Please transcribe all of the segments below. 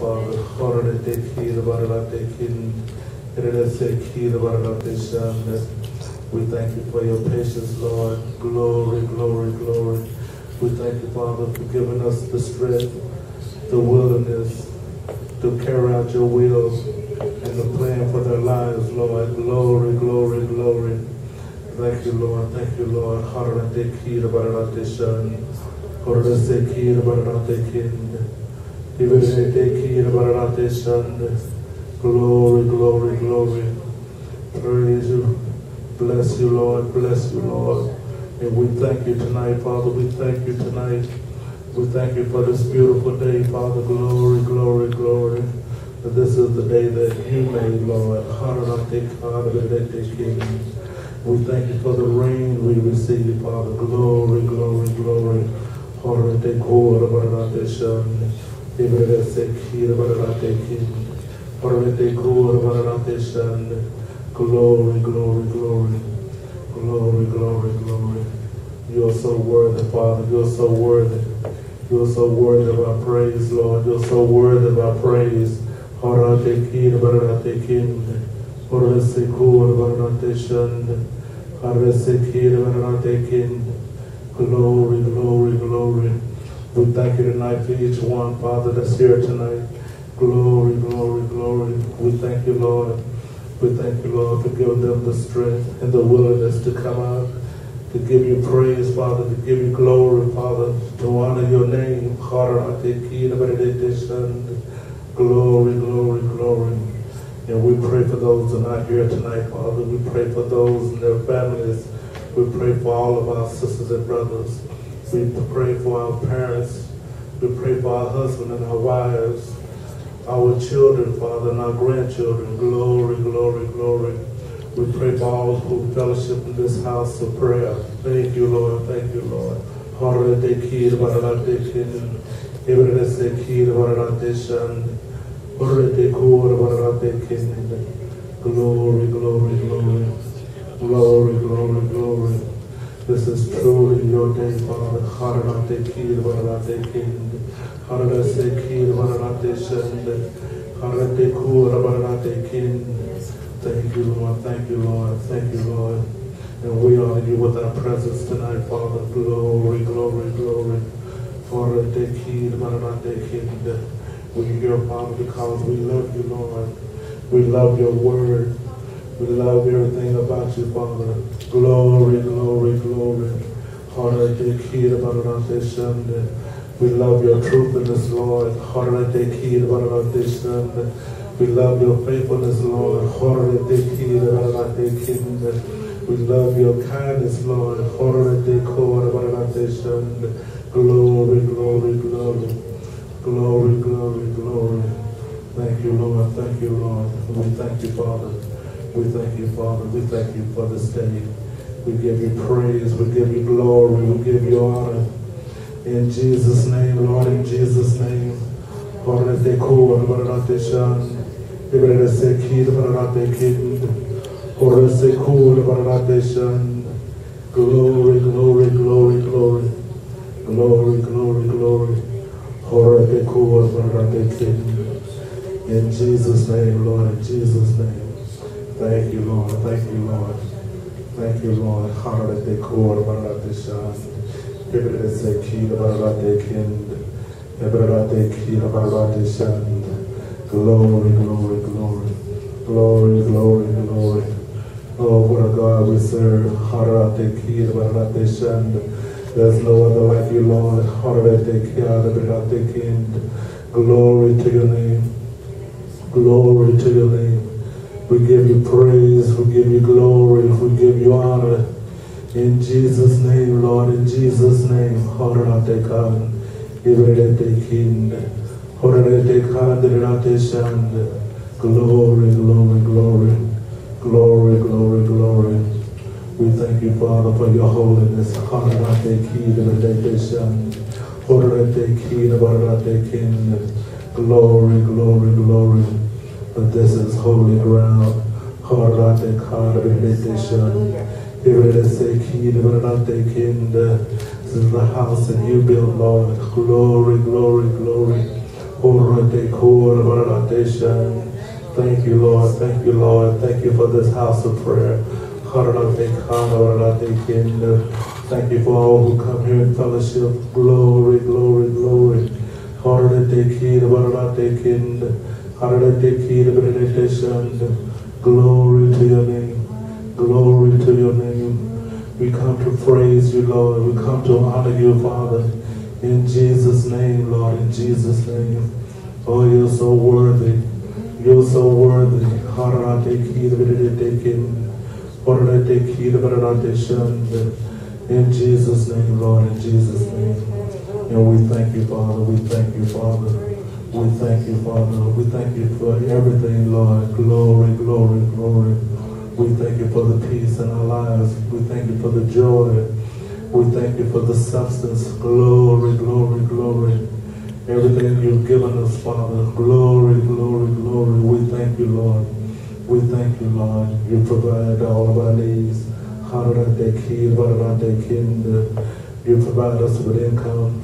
Father. We thank you for your patience, Lord. Glory, glory, glory. We thank you, Father, for giving us the strength, the willingness to carry out your will and the plan for their lives, Lord. Glory, glory, glory. Thank you, Lord. Thank you, Lord. Glory, glory, glory. Praise you. Bless you, Lord. Bless you, Lord. And we thank you tonight, Father. We thank you tonight. We thank you for this beautiful day, Father. Glory, glory, glory. This is the day that you made, Lord. We thank you for the rain we receive, Father. Glory, glory, glory. Glory, glory, glory. Glory, glory, glory. You are so worthy, Father. You are so worthy. You are so worthy of our praise, Lord. You are so worthy of our praise. Glory, glory, glory. We thank you tonight for each one, Father, that's here tonight. Glory, glory, glory. We thank you, Lord. We thank you, Lord, for giving them the strength and the willingness to come out, to give you praise, Father, to give you glory, Father, to honor your name. Glory, glory, glory. And we pray for those who are not here tonight, Father. We pray for those and their families. We pray for all of our sisters and brothers. We pray for our parents. We pray for our husbands and our wives, our children, Father, and our grandchildren. Glory, glory, glory. We pray for all who fellowship in this house of prayer. Thank you, Lord. Thank you, Lord. Glory, glory, glory. Glory, glory, glory. This is truly your day, Father. Thank you, Lord. Thank you, Lord. Thank you, Lord. And we honor you with our presence tonight, Father. Glory, glory, glory. We're here, Father, because we love you, Lord. We love your word. We love everything about you, Father. Glory, glory, glory. We love your truthfulness, Lord. We love your faithfulness, Lord. We love your kindness, Lord. Glory, glory, glory. Glory, glory, glory. Thank you, Lord. Thank you, Lord. We thank you, Father. We thank you, Father. We thank you for this day. We give you praise. We give you glory. We give you honor. In Jesus' name, Lord, in Jesus' name. Glory, glory, glory, glory. Glory, glory, glory. In Jesus' name, Lord, in Jesus' name. Thank you, Lord. Thank you, Lord. Thank you, Lord. Glory, glory, glory. Glory, glory, glory. Oh, what a God we serve. There's no other like you, Lord. Glory to your name. Glory to your name. We give you praise. We give you glory. We give you honor. In Jesus' name, Lord. In Jesus' name. Glory, glory, glory. Glory, glory, glory. We thank you, Father, for your holiness. Glory, glory, glory. But this is holy ground. This is the house that you built, Lord. Glory, glory, glory. Thank you, Lord. Thank you, Lord. Thank you for this house of prayer. Thank you for all who come here in fellowship. Glory, glory, glory. Glory to your name. Glory to your name. We come to praise you, Lord. We come to honor you, Father. In Jesus' name, Lord. In Jesus' name. Oh, you're so worthy. You're so worthy. In Jesus' name, Lord. In Jesus' name. And we thank you, Father. We thank you, Father. We thank you, Father. We thank you for everything, Lord. Glory, glory, glory. We thank you for the peace in our lives. We thank you for the joy. We thank you for the substance. Glory, glory, glory. Everything you've given us, Father. Glory, glory, glory. We thank you, Lord. We thank you, Lord. You provide all of our needs. You provide us with income.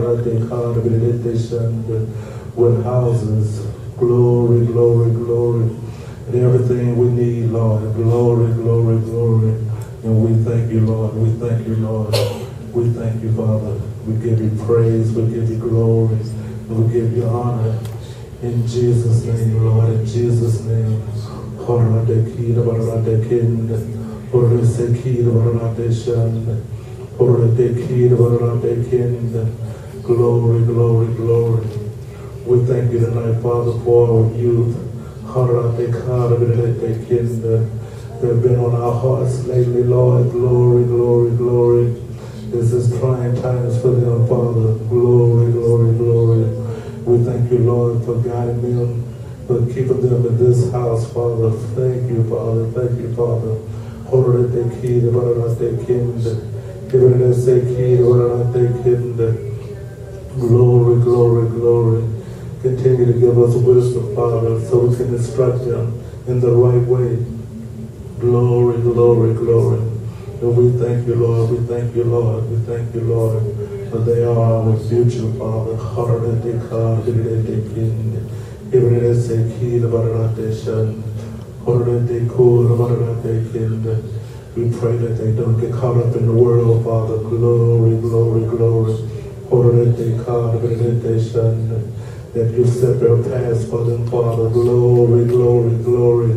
With houses. Glory, glory, glory. And everything we need, Lord. Glory, glory, glory. And we thank you, Lord. We thank you, Lord. We thank you, Father. We give you praise. We give you glory. And we give you honor. In Jesus' name, Lord. In Jesus' name. Glory, glory, glory. We thank you tonight, Father, for our youth. That have been on our hearts lately, Lord. Glory, glory, glory. This is trying times for them, Father. Glory, glory, glory. We thank you, Lord, for guiding them, for keeping them in this house, Father. Thank you, Father. Thank you, Father. Glory, glory, glory. Continue to give us wisdom, Father, so we can instruct them in the right way. Glory, glory, glory. And we thank you, Lord. We thank you, Lord. We thank you, Lord. For they are our future, Father. We pray that they don't get caught up in the world, Father. Glory, glory, glory. That you set their paths for them, Father. Glory, glory, glory.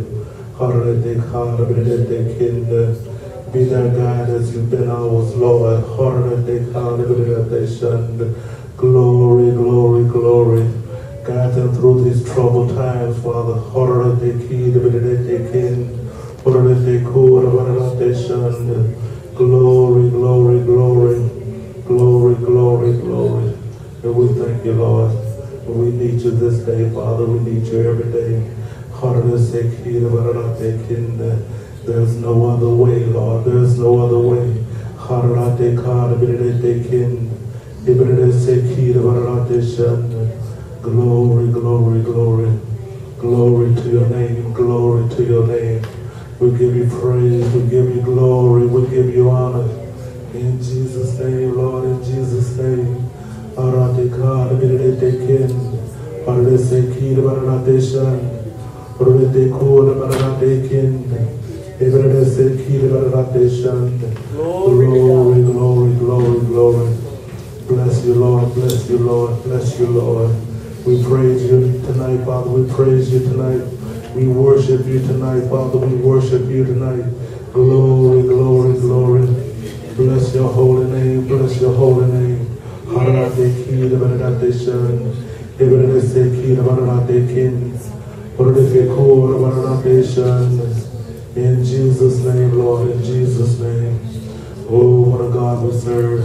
Be their guide as you've been ours, Lord. Glory, glory, glory. Guide them through these troubled times, Father. Glory, glory, glory. Glory, glory, glory. And we thank you, Lord. We need you this day, Father. We need you every day. There's no other way, Lord. There's no other way. Glory, glory, glory. Glory to your name. Glory to your name. We give you praise. We give you glory. We give you honor. In Jesus' name, Lord. In Jesus' name. Glory, glory, glory, glory. Bless you, Lord. Bless you, Lord. Bless you, Lord. We praise you tonight, Father. We praise you tonight. We worship you tonight, Father. We worship you tonight. Glory, glory, glory. Bless your holy name. Bless your holy name. In Jesus' name, Lord, in Jesus' name. Oh, what a God we serve.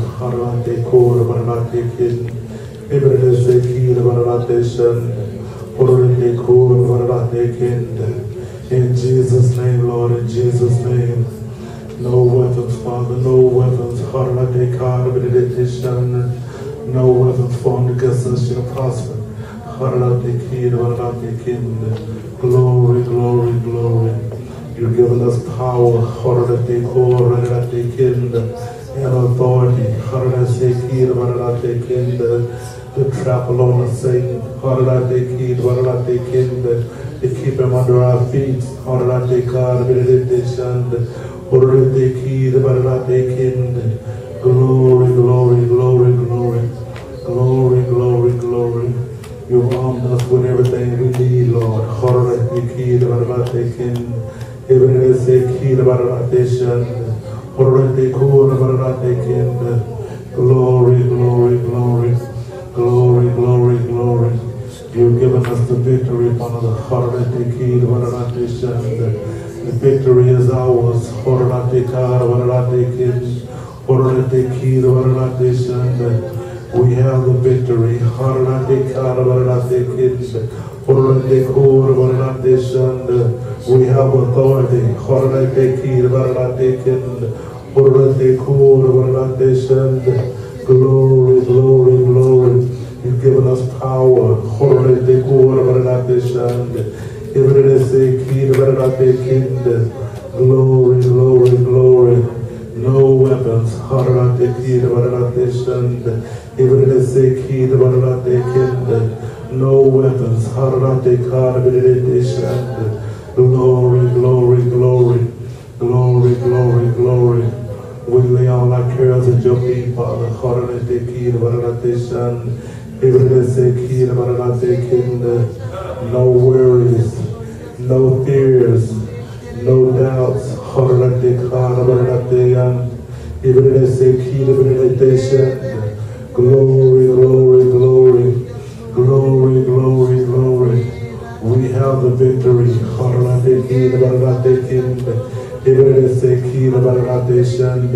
In Jesus' name, Lord, in Jesus' name. No weapons, Father, no weapons. No weapons formed against us shall prosper. Glory, glory, glory. You've given us power and authority the trample on the Satan. Haralate kid, Haralate kind, to keep him under our feet. Haralate God, meditation, Haralate kid, Haralate kind. Glory, glory, glory, glory, glory, glory, glory. You've armed us with everything we need, Lord. Haralate kid, Haralate kind. Haralate kid, Haralate shand. Haralate kur, Haralate kind. Glory, glory, glory, glory, glory, glory. You've given us the victory upon the Haralate kid, Haralate shand. The victory is ours. Haralate kar, Haralate kind. Haralate kid, Haralate shand. We have the victory. Haralate kar, Haralate kind. Haralate kur, Haralate shand. We have authority. Haralate kid, Haralate kind. Haralate kur, Haralate shand. Glory, glory, glory. You've given us power. Haralate kur, Haralate shand. Haralate kid, Haralate kind. Glory, glory, glory. No weapons. Haralate kid, Haralate shand. Haralate kid, Haralate kind. No weapons. Haralate kar, Haralate shand. Glory, glory, glory, glory, glory, glory. We lay all our cares at your feet, Father. Haralate kid, Haralate shand. Haralate kid, Haralate kind. No worries, no fears, no doubts. Haralate kar, Haralate yan. Haralate kid, Haralate shand. Glory, glory, glory, glory, glory, glory. We have the victory. Haralate kid, Haralate kind. Haralate kid, Haralate shand.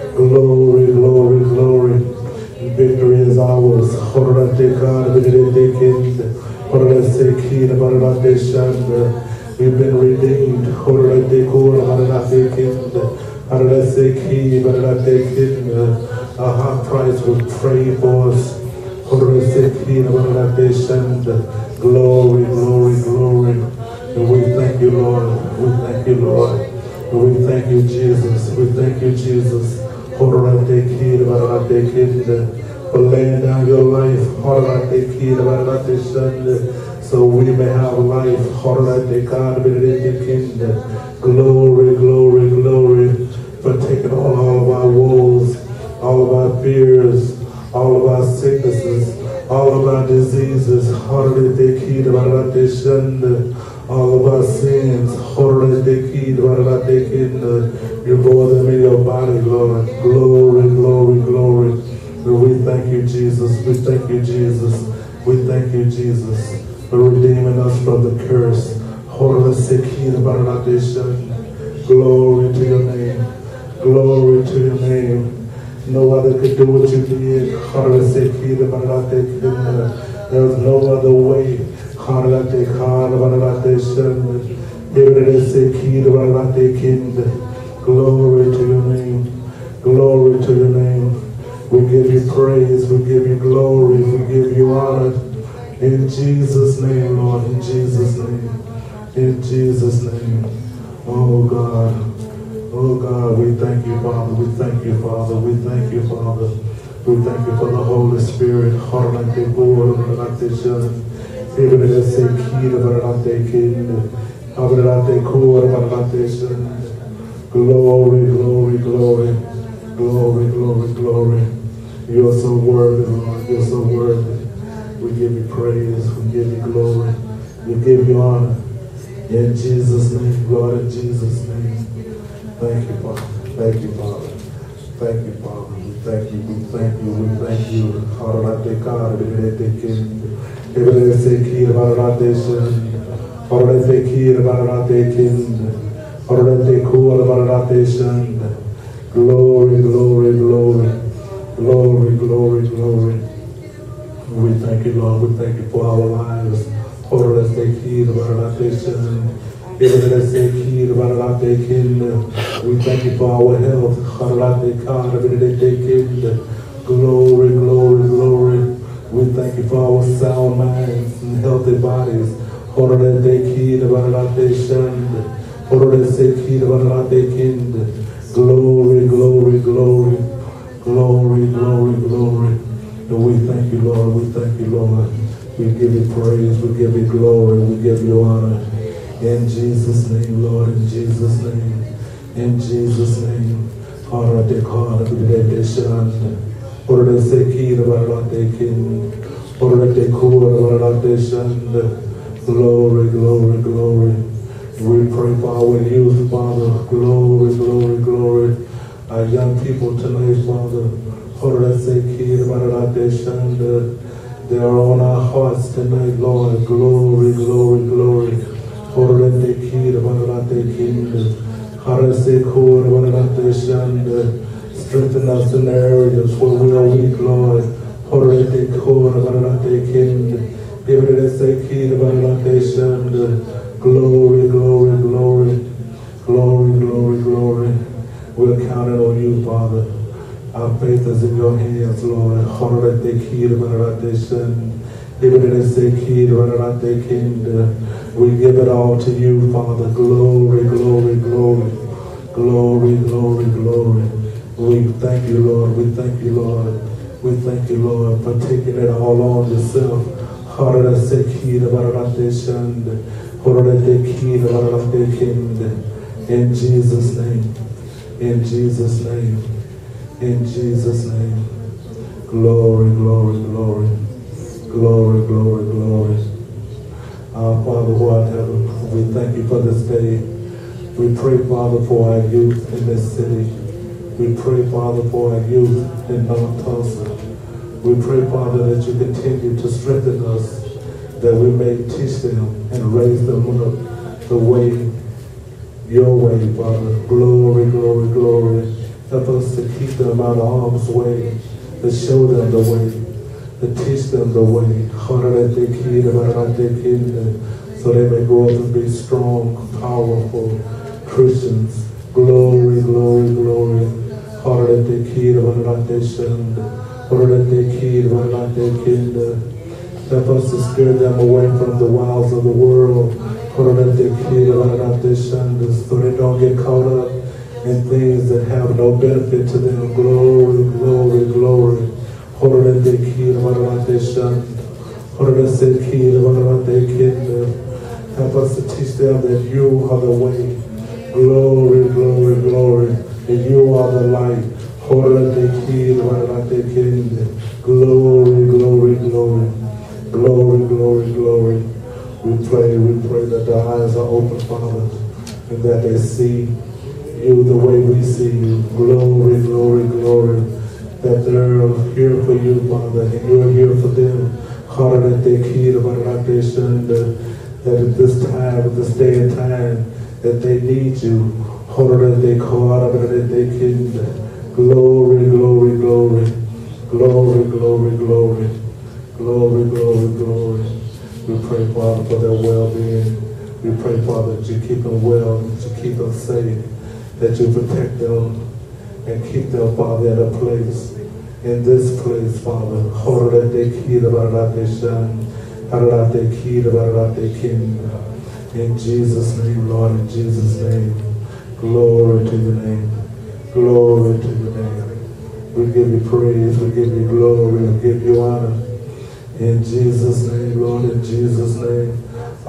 Glory, glory, glory. Victory is ours. Haralate kar, Haralate kind. Haralate kid, Haralate shand. We've been redeemed. Haralate kur, Haralate kind. Haralate kid, Haralate kind. A high price was paid for us. Haralate kid, Haralate shand. Glory, glory, glory. And we thank you, Lord. We thank you, Lord. And we thank you, Jesus. We thank you, Jesus. Haralate kid, Haralate kind. For laying down your life. Haralate kid, Haralate shand. So we may have life. Haralate kar, Haralate kind. Glory, glory, glory. For taking on all of our woes, all of our fears, all of our sicknesses, all of our diseases. Haralate kid, Haralate shand. All of our sins. Haralate kid, Haralate kind. You bore them in your body, Lord. Glory, glory, glory. And we thank you, Jesus. We thank you, Jesus. We thank you, Jesus, for redeeming us from the curse. Haralate kid, Haralate shand. Glory to your name. Glory to your name. No other could do what you did. Haralate kid, Haralate kind. There was no other way. Haralate kar, Haralate shand. Haralate kid, Haralate kind. Glory to your name. Glory to your name. We give you praise. We give you glory. We give you honor. In Jesus' name, Lord. In Jesus' name. In Jesus' name. Oh God. Oh God, we thank you, Father. We thank you, Father. We thank you, Father. We thank you for the Holy Spirit. Haralate kur, Haralate shand. Haralate kid, Haralate kind. Haralate kur, Haralate shand. Glory, glory, glory. Glory, glory, glory. You are so worthy, Lord. You're so worthy. We give you praise. We give you glory. We give you honor. In Jesus' name, God, in Jesus' name. Thank you, Father. Thank you, Father. Thank you, Father. We thank you. We thank you. We thank you. Haralate kar, Haralate kind. Haralate kid, Haralate shand. Haralate kid, Haralate kind. Haralate kur, Haralate shand. Glory, glory, glory. Glory, glory, glory. We thank you, Lord. We thank you for our lives. Haralate kid, Haralate shand. Haralate kid, Haralate kind. We thank you for our health. Haralate kar, Haralate kind. Glory, glory, glory. We thank you for our sound minds and healthy bodies. Haralate kid, Haralate shand. Haralate kid, Haralate kind. Glory, glory, glory. Glory, glory, glory. And we thank you, Lord. We thank you, Lord. We give you praise. We give you glory. We give you honor. In Jesus' name, Lord. In Jesus' name. In Jesus' name. Honor te kara te shanda. Ora te kira bara te kin. Ora te kura bara te shanda. Glory, glory, glory. We pray for our youth, Father. Glory, glory, glory. Our young people tonight, Father. Ora te kira bara te shanda. They are on our hearts tonight, Lord. Glory, glory, glory. Ora te kira bara te kin. Strengthen us in the areas where we are weak, Lord. Glory, glory, glory. Glory, glory, glory. We're counting on you, Father. Our faith is in your hands, Lord. We give it all to you, Father. Glory, glory, glory. Glory, glory, glory. We thank you, Lord. We thank you, Lord. We thank you, Lord, for taking it all on yourself. In Jesus' name. In Jesus' name. In Jesus' name. Glory, glory, glory. Glory, glory, glory. Our Father who art in heaven, we thank you for this day. We pray, Father, for our youth in this city. We pray, Father, for our youth in North Tulsa. We pray, Father, that you continue to strengthen us, that we may teach them and raise them up the way, your way, Father. Glory, glory, glory. Help us to keep them out of harm's way, to show them the way, to teach them the way, so they may go up and be strong, powerful Christians. Glory, glory, glory. Help us to steer them away from the wiles of the world, so they don't get caught up in things that have no benefit to them. Glory, glory, glory. Help us to teach them that you are the way. Glory, glory, glory. And you are the light. Glory, glory, glory. Glory, glory, glory. We pray that their eyes are open, Father, and that they see you the way we see you. Glory, glory, glory. That they're here for you, Father, and you're here for them. That at this time, at this day and time, that they need you. Glory, glory, glory. Glory, glory, glory. Glory, glory, glory. We pray, Father, for their well-being. We pray, Father, that you keep them well, that you keep them safe, that you protect them and keep them, Father, in a place, in this place, Father. In Jesus' name, Lord, in Jesus' name. Glory to your name. Glory to your name. We give you praise, we give you glory, we give you honor. In Jesus' name, Lord, in Jesus' name.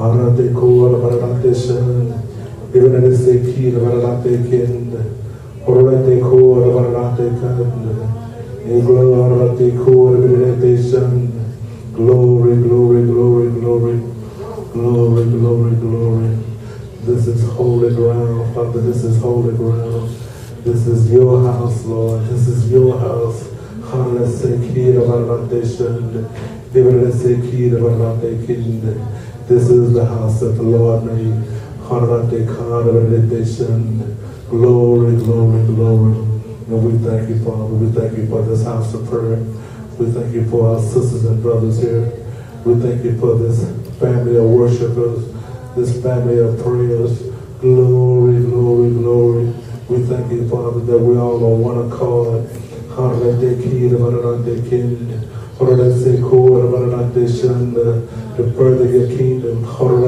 Glory, glory, glory, glory. Glory, glory, glory. This is holy ground, Father. This is holy ground. This is your house, Lord. This is your house. This is the house that the Lord made. Glory, glory, glory. And we thank you, Father. We thank you for this house of prayer. We thank you for our sisters and brothers here. We thank you for this family of worshipers, this family of prayers. Glory, glory, glory. We thank you, Father, that we're all on one accord. To further your kingdom.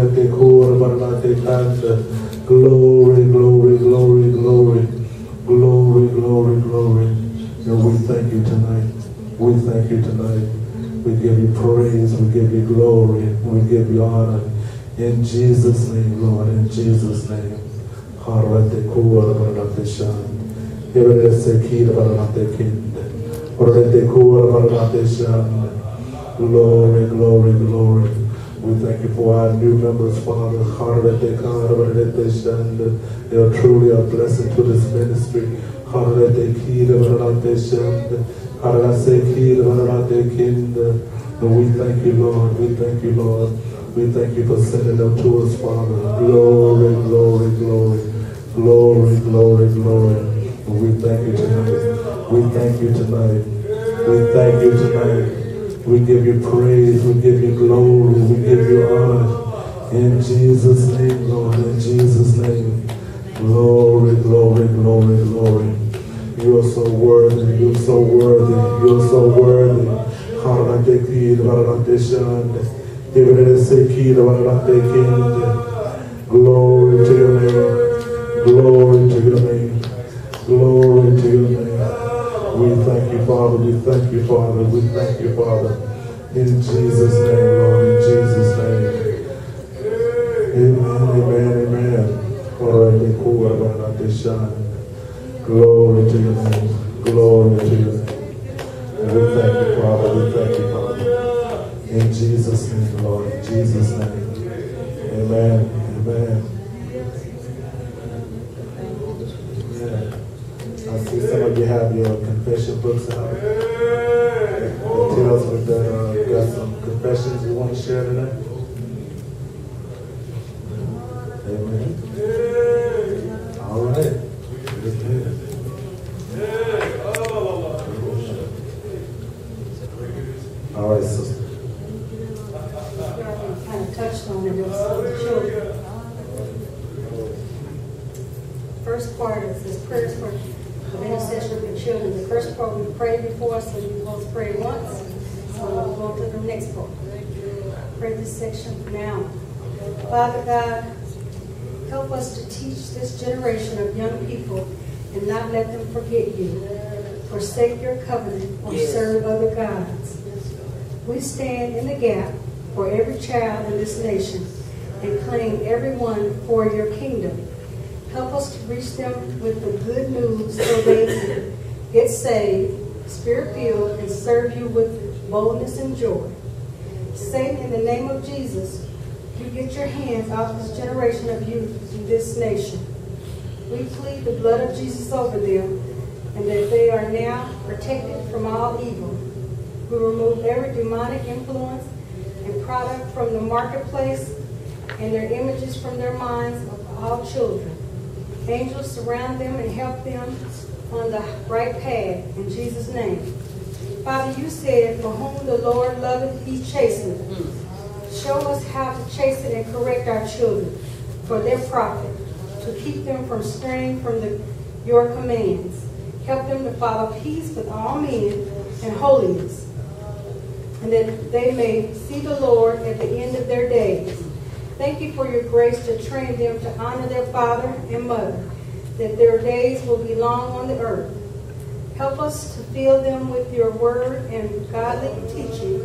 Glory, glory, glory, glory. Glory, glory, glory. And we thank you tonight. We thank thank you tonight. We give you praise, we give you glory, we give you honor. In Jesus' name, Lord, in Jesus' name. Glory, glory, glory. We thank you for our new members, Father. They are truly a blessing to this ministry. And we thank you, Lord. We thank you, Lord. We thank you for sending them to us, Father. Glory, glory, glory. Glory, glory, glory. And we thank you tonight. We thank you tonight. We thank you tonight. We give you praise. We give you glory. We give you honor. In Jesus' name, Lord. In Jesus' name. Glory, glory, glory, glory. You are so worthy. You're so worthy. You're so worthy. Glory to your name. Glory to your name. Glory to your name. We thank you, Father. We thank you, Father. We thank you, Father. In Jesus' name, Lord. In Jesus' name. Amen, amen, amen. Glory to your name. Glory to your name. And we thank you, Father. We thank you, Father. In Jesus' name, Lord. In Jesus' name. Amen. Amen. Amen. I see some of you have your confession books out. It tells me that you got some confessions you want to share tonight. Amen. All right. All right, sister. Kind of touched on it with children. First part is this prayers for intercession for children. The first part we prayed before, so we both pray once. So we'll go to the next part. Pray this section now. Father God, help us to teach this generation of young people and not let them forget you, forsake your covenant, or serve other gods. We stand in the gap for every child in this nation and claim everyone for your kingdom. Help us to reach them with the good news so they can get saved, spirit-filled, and serve you with boldness and joy. Satan, in the name of Jesus, you get your hands off this generation of youth in this nation. We plead the blood of Jesus over them and that they are now protected from all evil. We remove every demonic influence and product from the marketplace and their images from their minds of all children. Angels surround them and help them on the right path in Jesus' name. Father, you said, for whom the Lord loveth, he chasteneth. Show us how to chasten and correct our children for their profit, to keep them from straying from your commands. Help them to follow peace with all men and holiness, and that they may see the Lord at the end of their days. Thank you for your grace to train them to honor their father and mother, that their days will be long on the earth. Help us to fill them with your word and godly teaching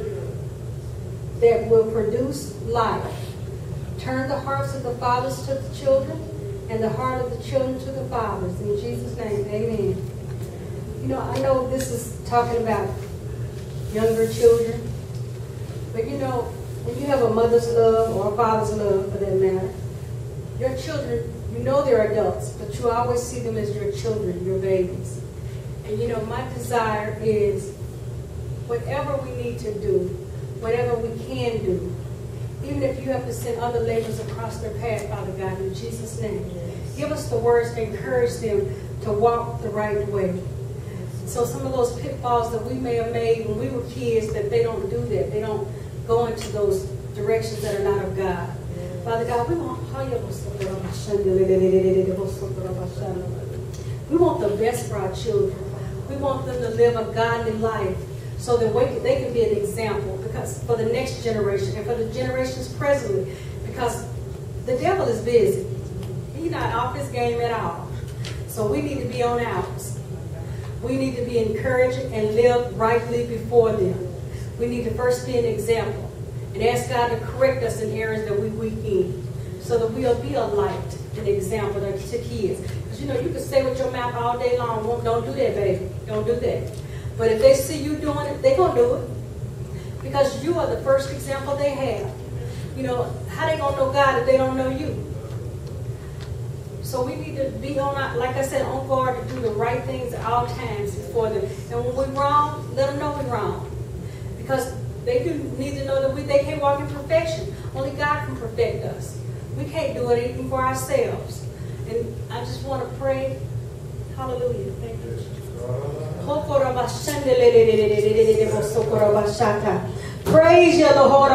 that will produce life. Turn the hearts of the fathers to the children and the heart of the children to the fathers. In Jesus' name, amen. You know, I know this is talking about younger children, but you know, when you have a mother's love or a father's love for that matter, your children, you know they're adults, but you always see them as your children, your babies. And you know, my desire is whatever we need to do, whatever we can do, even if you have to send other laborers across their path, Father God, in Jesus' name. Give us the words to encourage them to walk the right way. So some of those pitfalls that we may have made when we were kids, that they don't do that. They don't go into those directions that are not of God. Father God, we want the best for our children. We want them to live a godly life so that they can be an example because for the next generation and for the generations presently, because the devil is busy. He's not off his game at all. So we need to be on ours. We need to be encouraged and live rightly before them. We need to first be an example and ask God to correct us in areas that we weak in, so that we'll be a light, an example to kids. Because you know, you can stay with your mouth all day long. Don't do that, baby. Don't do that. But if they see you doing it, they're going to do it. Because you are the first example they have. You know, how they going to know God if they don't know you? So we need to be on, like I said, on guard to do the right things at all times before them. And when we're wrong, let them know we're wrong. Because they do need to know that they can't walk in perfection. Only God can perfect us. We can't do it even for ourselves. And I just want to pray. Hallelujah. Thank you. Praise you, Lord.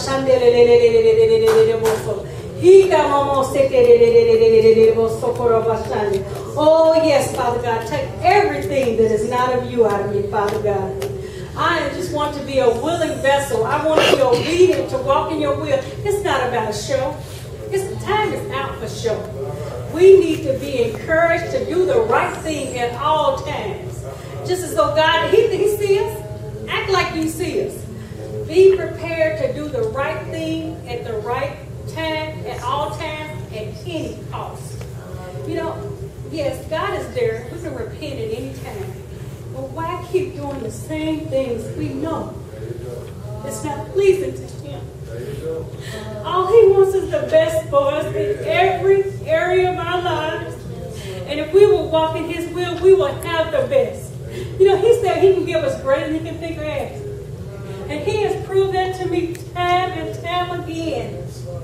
Oh, yes, Father God. Take everything that is not of you out of me, Father God. I just want to be a willing vessel. I want to be obedient to walk in your will. It's not about a show. Time is out for show. We need to be encouraged to do the right thing at all times. Just as though God, He sees us. Act like you see us. Be prepared to do the right thing at the right time, at all times, at any cost. You know, yes, God is there. We can repent at any time. But why keep doing the same things we know it's not pleasing to Him? All He wants is the best for us in every area of our lives. And if we will walk in His will, we will have the best. You know, He said He can give us greater than He can think or ask. And He has proved that to me time and time again.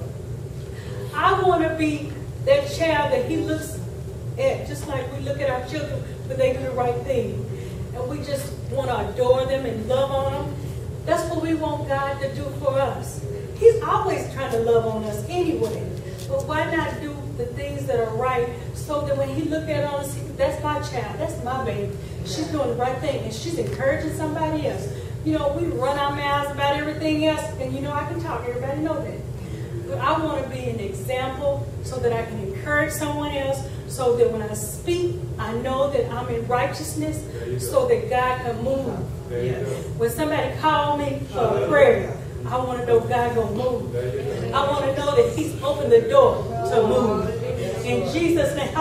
I want to be that child that He looks at, just like we look at our children when they do the right thing. And we just want to adore them and love on them. That's what we want God to do for us. He's always trying to love on us anyway. But why not do the things that are right so that when He look at us, that's my child, that's my baby. She's doing the right thing and she's encouraging somebody else. You know, we run our mouths about everything else, and you know I can talk, everybody know that. But I want to be an example so that I can encourage someone else, so that when I speak, I know that I'm in righteousness, so that God can move. When somebody called me for a prayer, I want to know God gonna move. I want to know that He's opened the door to move. In Jesus' name,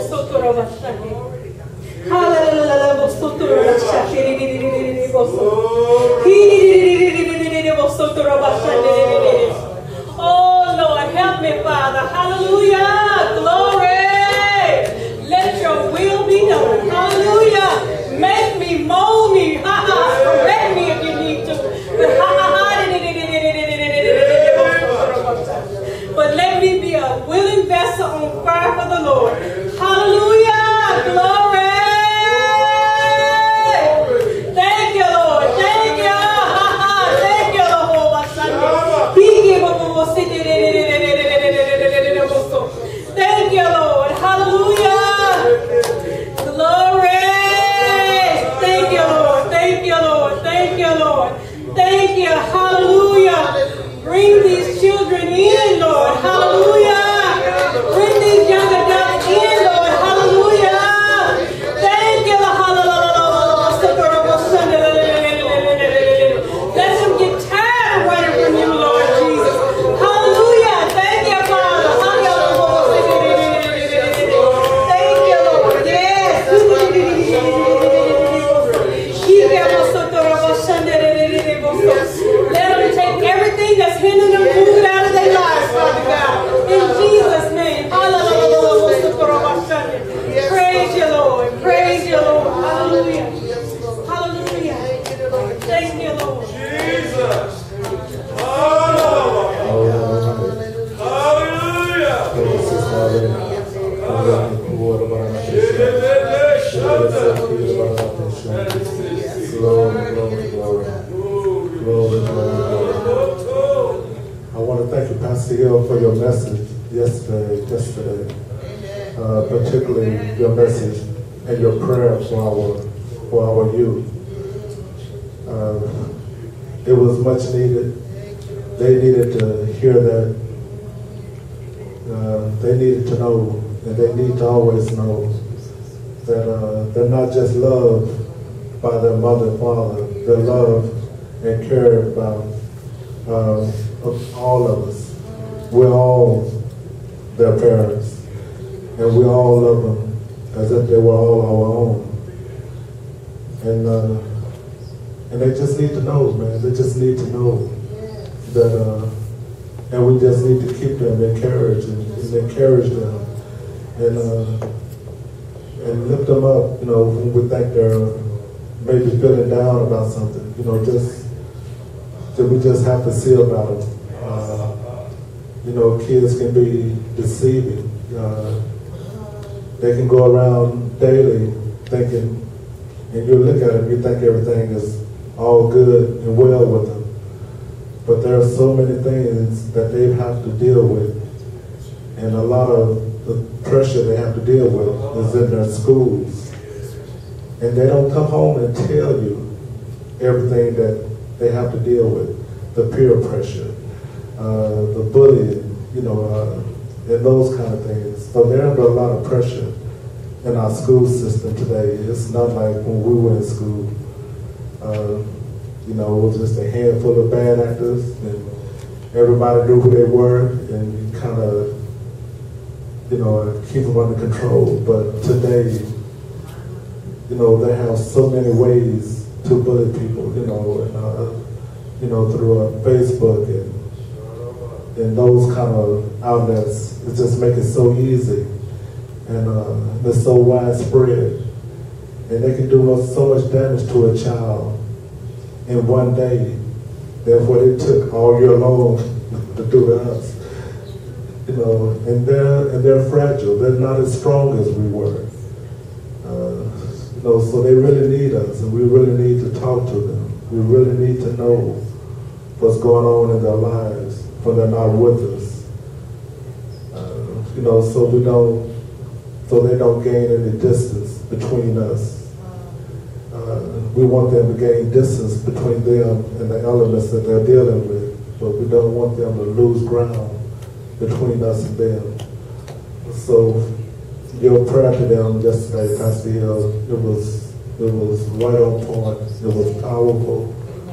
oh Lord, help me, Father. Hallelujah. Glory. Let your will be done. Hallelujah. Make me, mold me. Correct me if you need to. But let me be a willing vessel on fire for the Lord. Hallelujah. Glory. Thank you, Lord. Thank you. Thank you, Lord. Thank you, Lord. Hallelujah. Glory. Thank you, Lord. Thank you, Lord. Thank you, Lord. Thank you. Hallelujah. Bring these children in, Lord. Hallelujah. Bring these young adults in, Lord. Hallelujah. Thank you, Lord. Let them get tired of running from you, Lord Jesus. Hallelujah. Thank you, Father. Thank you, Lord. Yes. Let them take everything that's hindering them, move it out of their lives, Father God. In Jesus' name. Praise you, Lord. Praise you, Lord. Hallelujah. Hallelujah. Thank you, Lord. Jesus. Hallelujah. I want to thank you, Pastor Hill, for your message yesterday, particularly your message and your prayer for our youth. It was much needed. They needed to hear that. They needed to know, and they need to always know that they're not just loved by their mother and father. They're loved and cared by all of us. We're all their parents, and we all love them as if they were all our own. And they just need to know, man. They just need to know that, and we just need to keep them encouraged and encourage them and lift them up. You know, when we think they're maybe feeling down about something. You know, just that we just have to see about them. You know, kids can be deceiving. They can go around daily thinking, and you look at them, you think everything is all good and well with them. But there are so many things that they have to deal with, and a lot of the pressure they have to deal with is in their schools. And they don't come home and tell you everything that they have to deal with, the peer pressure, the bullying, you know, and those kind of things. So they're under a lot of pressure in our school system today. It's not like when we were in school. You know, it was just a handful of bad actors, and everybody knew who they were, and you kind of, you know, keep them under control. But today, you know, they have so many ways to bully people, you know, and, through Facebook and those kind of outlets. It just makes it so easy, and it's so widespread, and they can do so much damage to a child in one day. Therefore, it took all year long to do to us. You know, and they're fragile. They're not as strong as we were. You know, so they really need us, and we really need to talk to them. We really need to know what's going on in their lives when they're not with us. You know, so they don't gain any distance between us. We want them to gain distance between them and the elements that they're dealing with, but we don't want them to lose ground between us and them. So your prayer to them yesterday, Pastor Hill, it was right on point. It was powerful,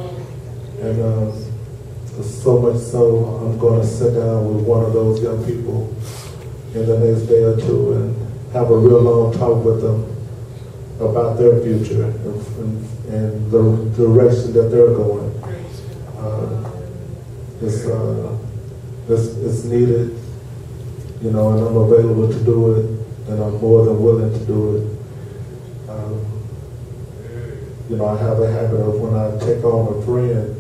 and so much so I'm going to sit down with one of those young people in the next day or two and have a real long talk with them about their future and the direction that they're going. It's needed, you know, and I'm available to do it, and I'm more than willing to do it. You know, I have a habit of when I take on a friend,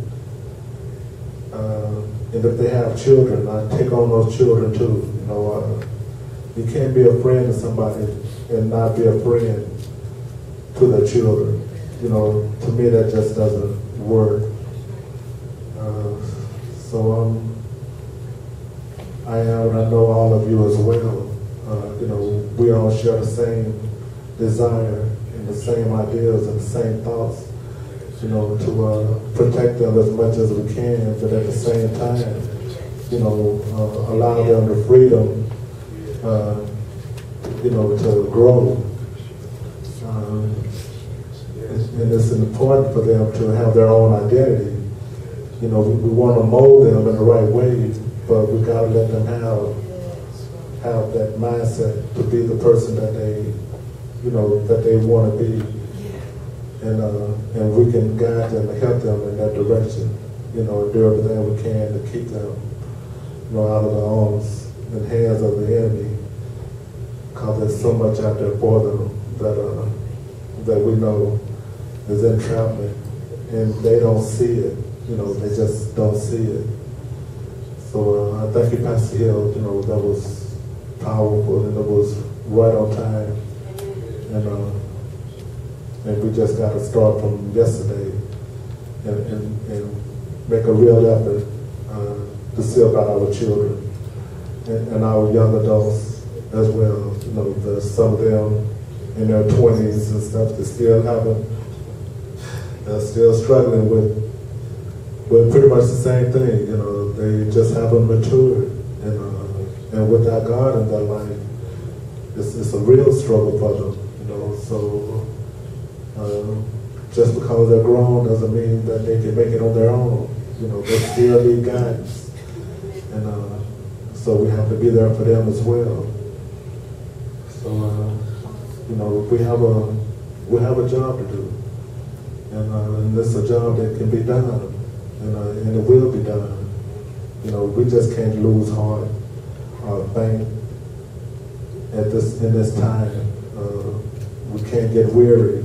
and if they have children, I take on those children too. You know, you can't be a friend to somebody and not be a friend to their children. You know, to me that just doesn't work. So I am, and I know all of you as well. You know, we all share the same desire and the same ideas and the same thoughts. You know, to protect them as much as we can, but at the same time, you know, allow them the freedom, you know, to grow. And it's important for them to have their own identity. You know, we want to mold them in the right way, but we got to let them have that mindset to be the person that they, you know, that they want to be. And we can guide them and help them in that direction. You know, and do everything we can to keep them, you know, out of the arms and hands of the enemy. Because there's so much out there for them that we know is entrapment, and they don't see it. You know, they just don't see it. So I thank you, Pastor Hill. You know, that was powerful, and it was right on time. And we just got to start from yesterday and make a real effort to see about our children and our young adults as well. You know, there's some of them in their 20s and stuff that still still struggling with pretty much the same thing. You know, they just haven't matured, and without God in their life, it's a real struggle for them. You know, so just because they're grown doesn't mean that they can make it on their own. You know, they still need guidance. And so we have to be there for them as well. So, you know, we have a job to do. And it's a job that can be done. And it will be done. You know, we just can't lose heart or think in this time. We can't get weary.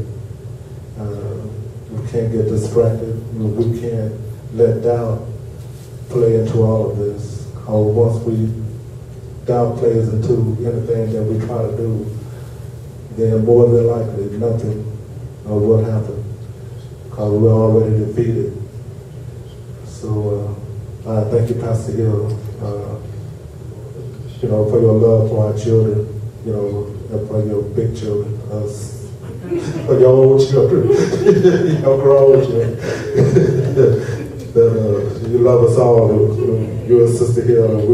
We can't get distracted. We can't let doubt play into all of this. Or once doubt plays into anything that we try to do, then more than likely nothing will happen, because we're already defeated. So I thank you, Pastor Hill, you know, for your love for our children, you know, and for your big children, us. For your old children, your grown children, that you love us all. You and Sister Hill, we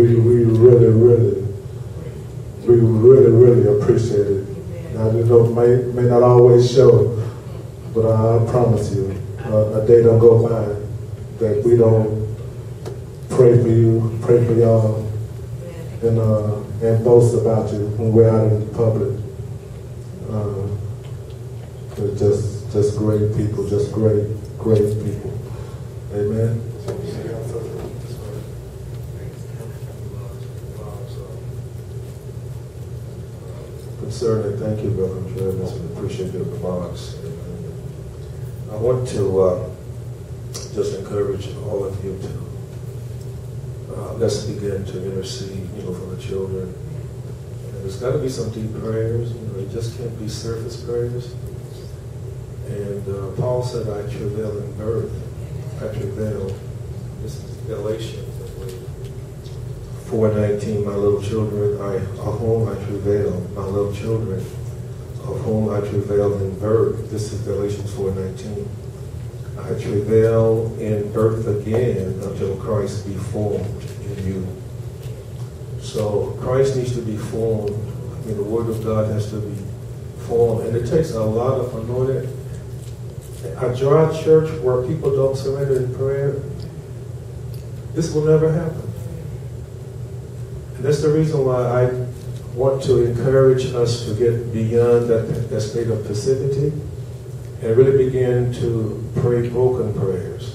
really appreciate it. Now, you know, may not always show, but I promise you, a day don't go by that we don't pray for you, pray for y'all, and boast about you when we're out in public. Just great people, just great people. Amen. Certainly, thank you, Brother Travis. We appreciate your remarks. I want to just encourage all of you to let's begin to intercede, you know, for the children. And there's got to be some deep prayers. You know, it just can't be surface prayers. And Paul said, "I travail in birth. I travail." This is Galatians 4:19. My little children, of whom I travail, my little children, of whom I travail in birth. This is Galatians 4:19. I travail in birth again until Christ be formed in you. So Christ needs to be formed. I mean, the Word of God has to be formed, and it takes a lot of anointing. A dry church where people don't surrender in prayer, this will never happen. And that's the reason why I want to encourage us to get beyond that state of passivity and really begin to pray broken prayers.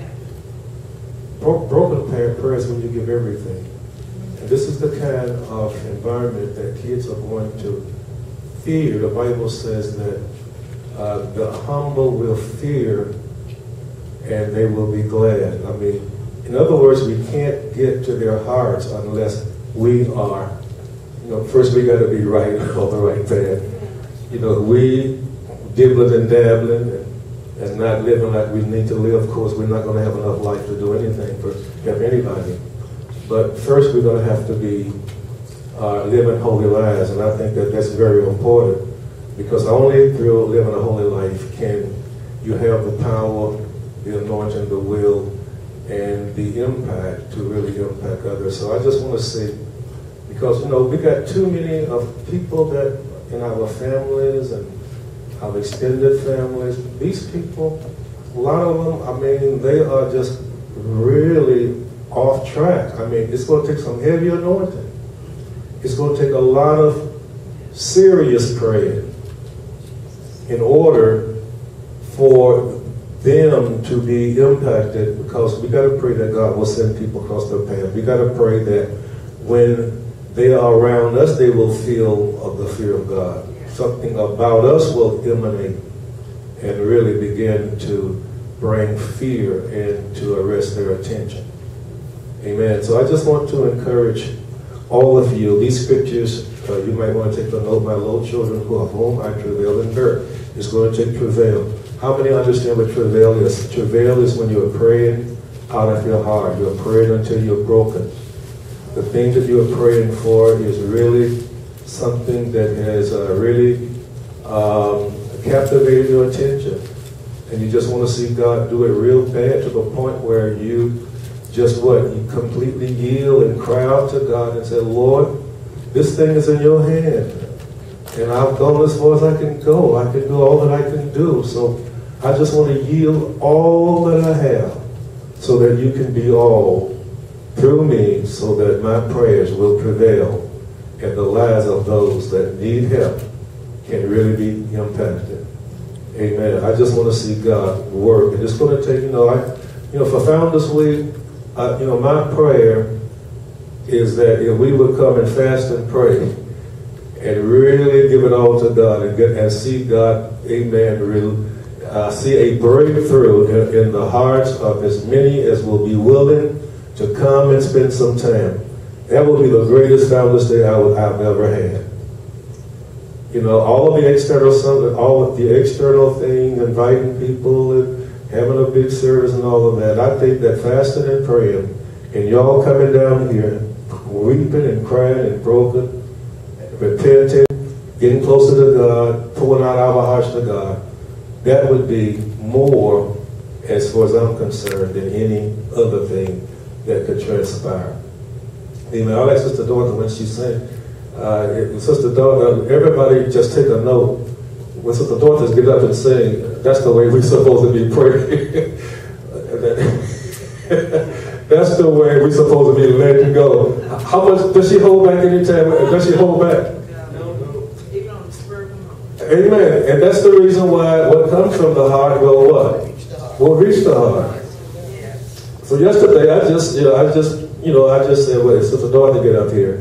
Broken prayers when you give everything. And this is the kind of environment that kids are going to fear. The Bible says that the humble will fear and they will be glad. I mean, in other words, we can't get to their hearts unless we are, you know, first we got to be right on the right path. You know, we dibbling and dabbling and not living like we need to live. Of course, we're not going to have enough life to do anything for anybody. But first we're going to have to be living holy lives. And I think that that's very important, because only through living a holy life can you have the power, the anointing, the will, and the impact to really impact others. So I just want to say, because, you know, we got too many of people that in our families and our extended families, these people, a lot of them, I mean, they are just really off track. I mean, it's going to take some heavy anointing. It's going to take a lot of serious praying in order for them to be impacted, because we got to pray that God will send people across their path. We got to pray that when they are around us, they will feel of the fear of God. Something about us will emanate and really begin to bring fear and to arrest their attention. Amen. So I just want to encourage all of you. These scriptures, you might want to take a note. My little children, of whom I travail in birth. It's going to take travail. How many understand what travail is? Travail is when you're praying out of your heart. You're praying until you're broken. The thing that you're praying for is really something that has really captivated your attention. And you just want to see God do it real bad, to the point where you just you completely yield and cry out to God and say, Lord, this thing is in your hand. And I've gone as far as I can go. I can do all that I can do. So I just want to yield all that I have so that you can be all through me, so that my prayers will prevail and the lives of those that need help can really be impacted. Amen. I just want to see God work. And it's going to take, for Founders Week, my prayer is that if we would come and fast and pray and really give it all to God and see God, amen, see a breakthrough in the hearts of as many as will be willing to come and spend some time. That will be the greatest Founders Day I've ever had. All of the external things, inviting people and having a big service and all of that. I think that fasting and praying and y'all coming down here, weeping and crying and broken, repenting, getting closer to God, pouring out our hearts to God, that would be more, as far as I'm concerned, than any other thing that could transpire. Amen. I like Sister Dorothy when she sang. Sister Dorothy, everybody just take a note. When Sister Dorothy get up and sing, that's the way we're supposed to be praying. That's the way we're supposed to be letting go. How much does she hold back anytime? Does she hold back? No. Even on the spur of the moment. Amen. And that's the reason why what comes from the heart will what? Will reach the heart. So yesterday I just said, well, Sister Dorothy get up here.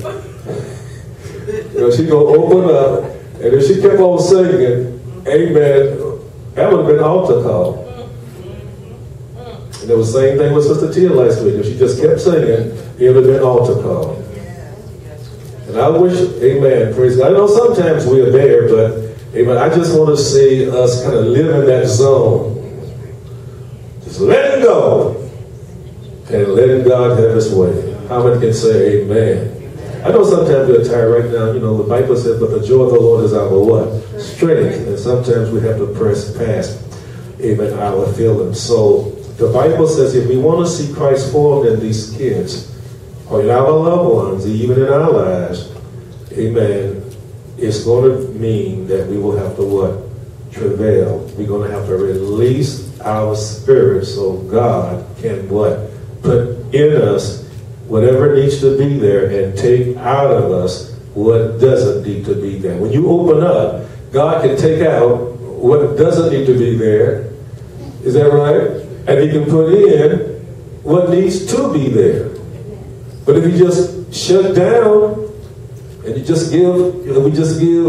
She gonna open up, and if she kept on singing, amen, that would have been altar call. And it was the same thing with Sister Tia last week. If she just kept singing, it would have been altar call. And I wish, amen, praise God. I know sometimes we are there, but amen, I just want to see us kind of live in that zone. Just letting go and letting God have his way. How many can say amen? I know sometimes we're tired right now. The Bible says, but the joy of the Lord is our what? Strength. And sometimes we have to press past, amen, our feelings. So the Bible says if we want to see Christ formed in these kids, or in our loved ones, even in our lives, amen, it's going to mean that we will have to what? Travail. We're going to have to release our spirit so God can what? Put in us whatever needs to be there and take out of us what doesn't need to be there. When you open up, God can take out what doesn't need to be there. Is that right? And he can put in what needs to be there. But if you just shut down and you just give, we just give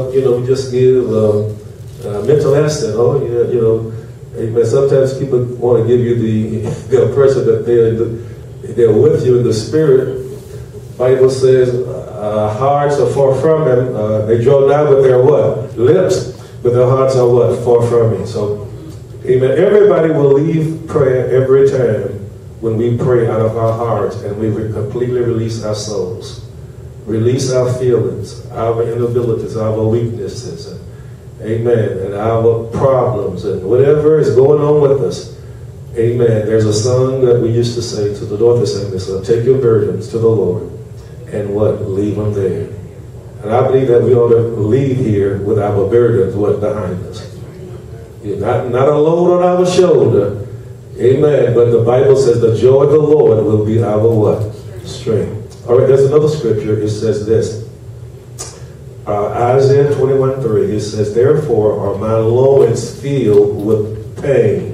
mental acid. Amen. Sometimes people want to give you the impression that they're with you in the spirit. Bible says hearts are far from him. They draw down with their what? Lips, but their hearts are what? Far from him. So, amen. Everybody will leave prayer every time when we pray out of our hearts and we completely release our souls. Release our feelings, our inabilities, our weaknesses, amen, and our problems and whatever is going on with us. Amen. There's a song that we used to sing, to the Dorothy sang this, take your burdens to the Lord and what? Leave them there. And I believe that we ought to leave here with our burdens what? Behind us. Not a load on our shoulder. Amen. But the Bible says the joy of the Lord will be our what? Strength. All right, there's another scripture. It says this. Isaiah 21:3. It says, therefore are my loins filled with pains.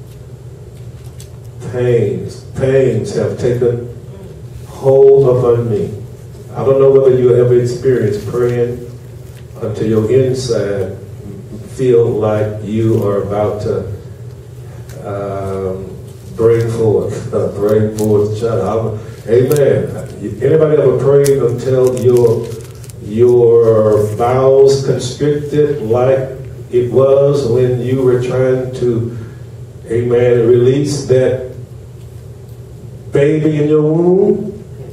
Pains have taken hold upon me. I don't know whether you ever experienced praying until your inside feel like you are about to bring forth child. Amen. Anybody ever prayed until your bowels constricted like it was when you were trying to, amen, release that baby in your womb?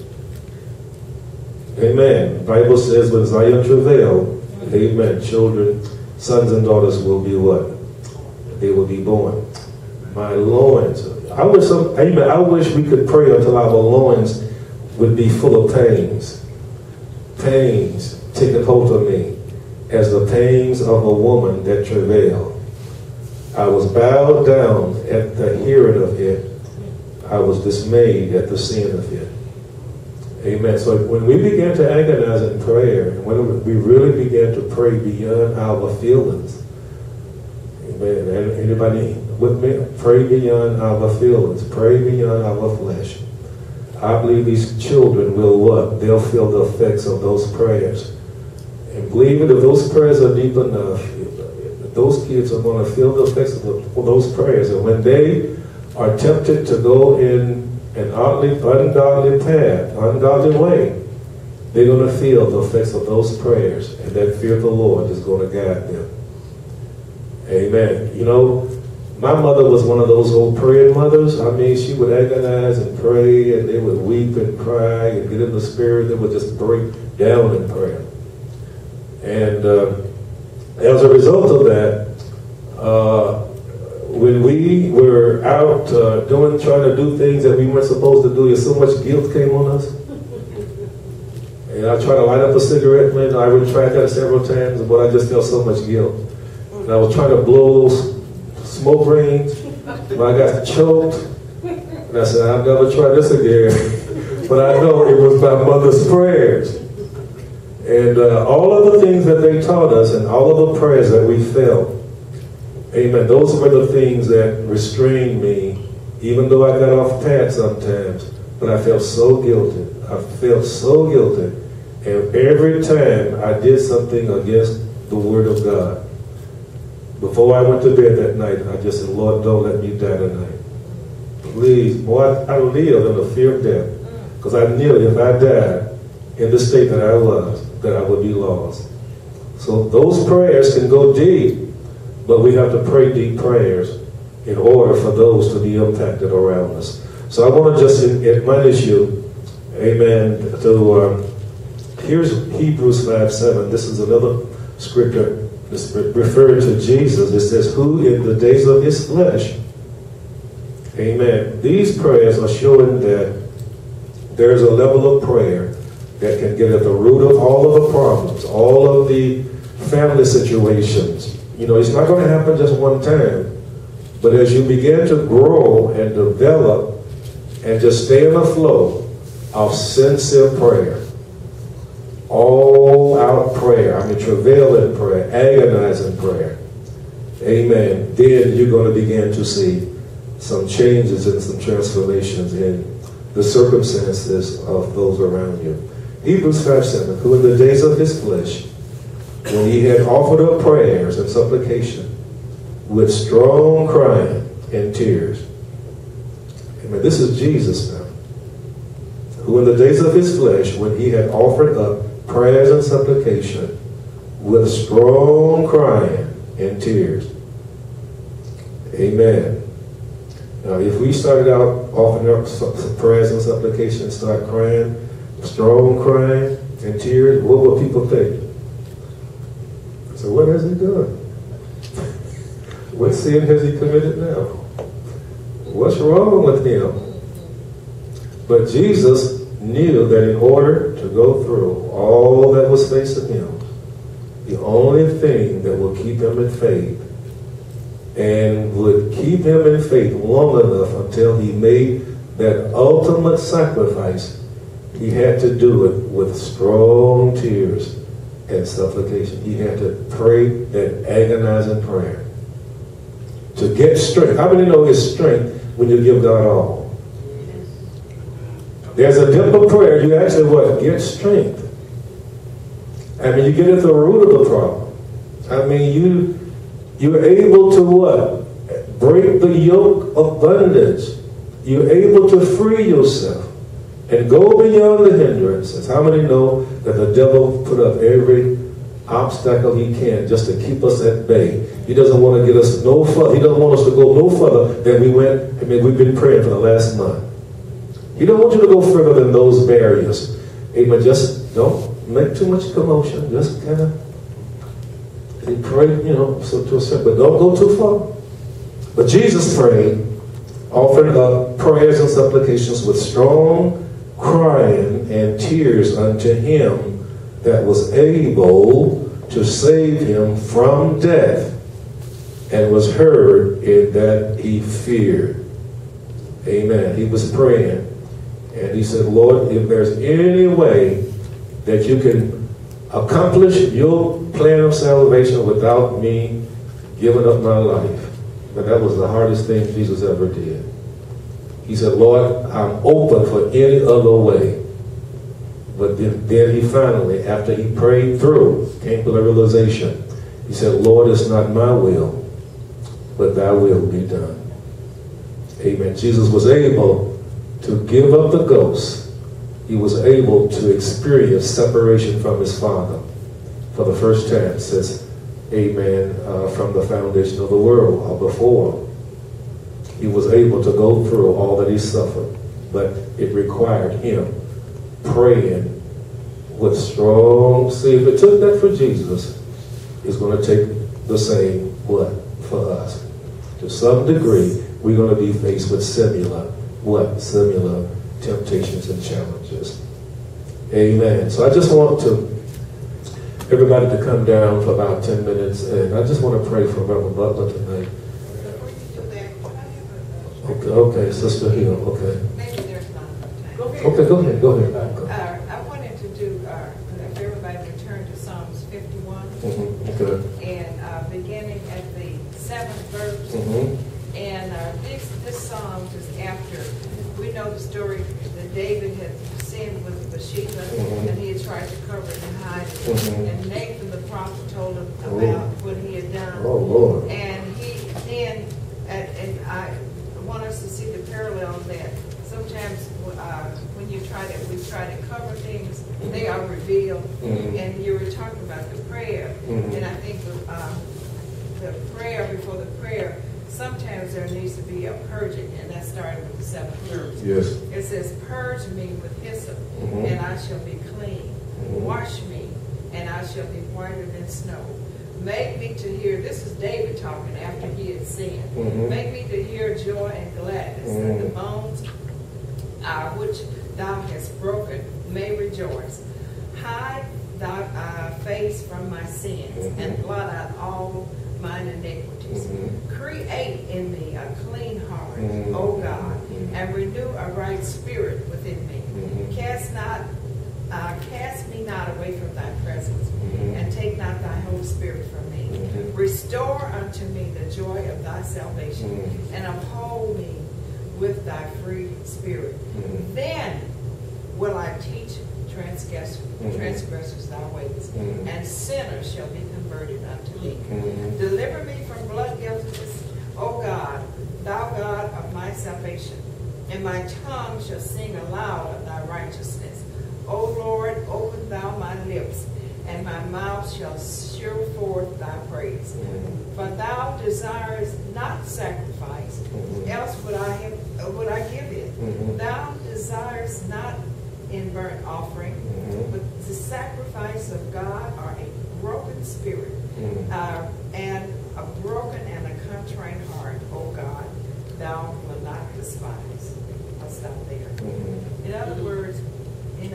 Amen. The Bible says when Zion travail, amen, children, sons and daughters will be what? They will be born. My loins. I wish we could pray until our loins would be full of pains. Pains taking hold of me as the pains of a woman that travail. I was bowed down at the hearing of it. I was dismayed at the seeing of it. Amen. So when we began to agonize in prayer, and when we really began to pray beyond our feelings, amen. Anybody with me? Pray beyond our feelings. Pray beyond our flesh. I believe these children will what? They'll feel the effects of those prayers. And believe it, if those prayers are deep enough, those kids are going to feel the effects of those prayers. And when they are tempted to go in an ungodly path, ungodly way, they're going to feel the effects of those prayers. And that fear of the Lord is going to guide them. Amen. You know, my mother was one of those old praying mothers. I mean, she would agonize and pray, and they would weep and cry and get in the spirit. They would just break down in prayer. And as a result of that, when we were out trying to do things that we weren't supposed to do, so much guilt came on us. And I tried to light up a cigarette, man. I would try that several times, but I just felt so much guilt. And I was trying to blow those smoke rings, but I got choked. And I said, I'll never try this again. But I know it was my mother's prayers. And all of the things that they taught us and all of the prayers that we felt, amen, those were the things that restrained me, even though I got off path sometimes. But I felt so guilty. I felt so guilty. And every time I did something against the Word of God, before I went to bed that night, I just said, Lord, don't let me die tonight. Please. Boy, I lived in the fear of death. Because I knew if I died in the state that I was, that I would be lost. So those prayers can go deep, but we have to pray deep prayers in order for those to be impacted around us. So I want to just admonish you, amen, to, here's Hebrews 5:7. This is another scripture that's referring to Jesus. It says, who in the days of his flesh, amen. These prayers are showing that there's a level of prayer that can get at the root of all of the problems, all of the family situations. You know, it's not going to happen just one time. But as you begin to grow and develop and just stay in the flow of sincere prayer, all out prayer, I mean travail in prayer, agonize in prayer, amen, then you're going to begin to see some changes and some transformations in the circumstances of those around you. Hebrews 5:7, who in the days of his flesh, when he had offered up prayers and supplication with strong crying and tears. Amen. This is Jesus now. Who in the days of his flesh, when he had offered up prayers and supplication with strong crying and tears. Amen. Now, if we started out offering up some prayers and supplication, start crying, strong crying and tears, what will people think? So what has he done? What sin has he committed now? What's wrong with him? But Jesus knew that in order to go through all that was facing him, the only thing that will keep him in faith and would keep him in faith long enough until he made that ultimate sacrifice, he had to do it with strong tears and supplication. He had to pray that agonizing prayer to get strength. How many know it's strength when you give God all? There's a depth of prayer. You actually what? Get strength. I mean, you get at the root of the problem. I mean, you're able to what? Break the yoke of bondage. You're able to free yourself and go beyond the hindrances. How many know that the devil put up every obstacle he can just to keep us at bay? He doesn't want to get us no further. He doesn't want us to go no further than we went. I mean, we've been praying for the last month. He don't want you to go further than those barriers. Amen. Just don't make too much commotion. Just kind of pray, you know, so to a certain, but don't go too far. But Jesus prayed, offering up prayers and supplications with strong crying and tears unto him that was able to save him from death. and was heard in that he feared. Amen. He was praying, and he said, Lord, if there's any way that you can accomplish your plan of salvation without me giving up my life. But that was the hardest thing Jesus ever did. He said, Lord, I'm open for any other way. But then he finally, after he prayed through, came to the realization. He said, Lord, it's not my will, but thy will be done. Amen. Jesus was able to give up the ghost. He was able to experience separation from his Father for the first time since, amen, from the foundation of the world or before. He was able to go through all that he suffered, but it required him praying with strong. See, if it took that for Jesus, it's going to take the same what for us. To some degree, we're going to be faced with similar temptations and challenges. Amen. So I just want everybody to come down for about 10 minutes, and I just want to pray for Reverend Butler tonight. Okay, Sister Hill, okay. Maybe there's not enough time. Okay, go ahead. I wanted to do, if everybody would turn to Psalms 51, Okay. and beginning at the 7th verse. And this psalm is after, we know the story that David had sinned with Bathsheba, and he had tried to cover it and hide it. And Nathan the prophet told him about what he had done. Oh, Lord. And he then, and I want us to see the parallel that sometimes when we try to cover things, they are revealed. And you were talking about the prayer, and I think the prayer before the prayer, sometimes there needs to be a purging, and that started with the 7th verse. Yes. It says, purge me with hyssop, and I shall be clean. Wash me, and I shall be whiter than snow. Make me to hear, this is David talking after he had sinned. Make me to hear joy and gladness, that the bones which thou hast broken may rejoice. Hide thy face from my sins, and blot out all mine iniquities. Create in me a clean heart, O God, and renew a right spirit within me. Cast me not away from thy presence, and take not thy Holy Spirit from me. Restore unto me the joy of thy salvation, and uphold me with thy free spirit. Then will I teach transgressors thy ways, and sinners shall be converted unto thee. Deliver me from blood guiltiness, O God, thou God of my salvation, and my tongue shall sing aloud of thy righteousness. O Lord, open thou my lips, and my mouth shall show forth thy praise. For thou desirest not sacrifice, else would I give it. Thou desirest not in burnt offering, but the sacrifice of God are a broken spirit, and a broken and a contrite heart, O God, thou will not despise. I'll stop there. In other words, in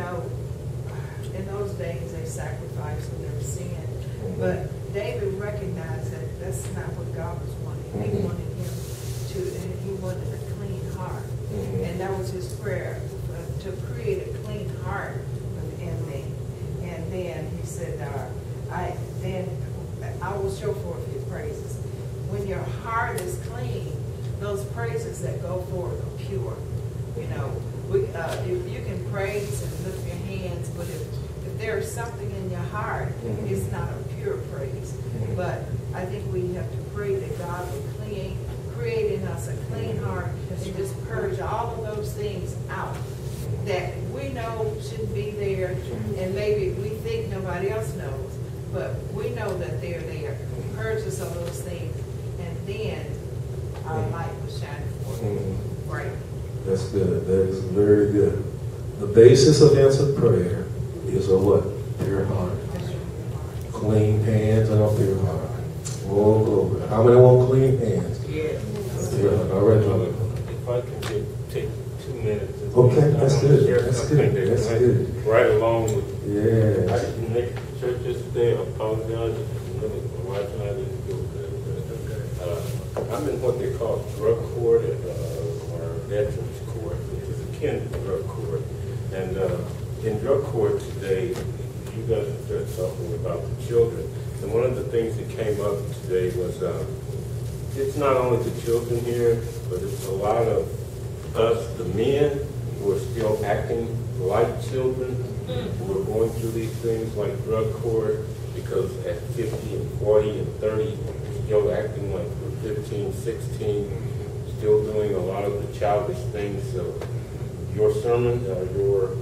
those days they sacrificed when they were sin, but David recognized that that's not what God was wanting. He wanted he wanted a clean heart, and that was his prayer, to create a clean heart within me. And then he said, I will show forth his praises. When your heart is clean, those praises that go forth are pure. If you can praise and lift your hands, but if there is something in your heart, it's not a pure praise. But I think we have to pray that God will create in us a clean heart, and just purge all of those things out that we know shouldn't be there, and maybe we think nobody else knows, but we know that they're there. Purge us of those things, and then our light will shine forth. Right. That's good. That is very good. The basis of answered prayer is a what? Pure heart. Clean hands and a pure heart. Oh, glory. How many want clean hands? Yes. Pure heart. All right, brother. If I can take 2 minutes. Okay, that's good. That's good. That's good. Right along with. Yeah. I didn't make church yesterday. I apologize. My wife and I didn't go. I I'm in what they call drug court or veterans court, which is akin to drug court. And in drug court today, you guys are talking about the children. And one of the things that came up today was it's not only the children here, but it's a lot of us, the men, who are still acting like children, who are going through these things like drug court, because at 50 and 40 and 30, we're still acting like we're 15, 16, still doing a lot of the childish things. So your sermon, your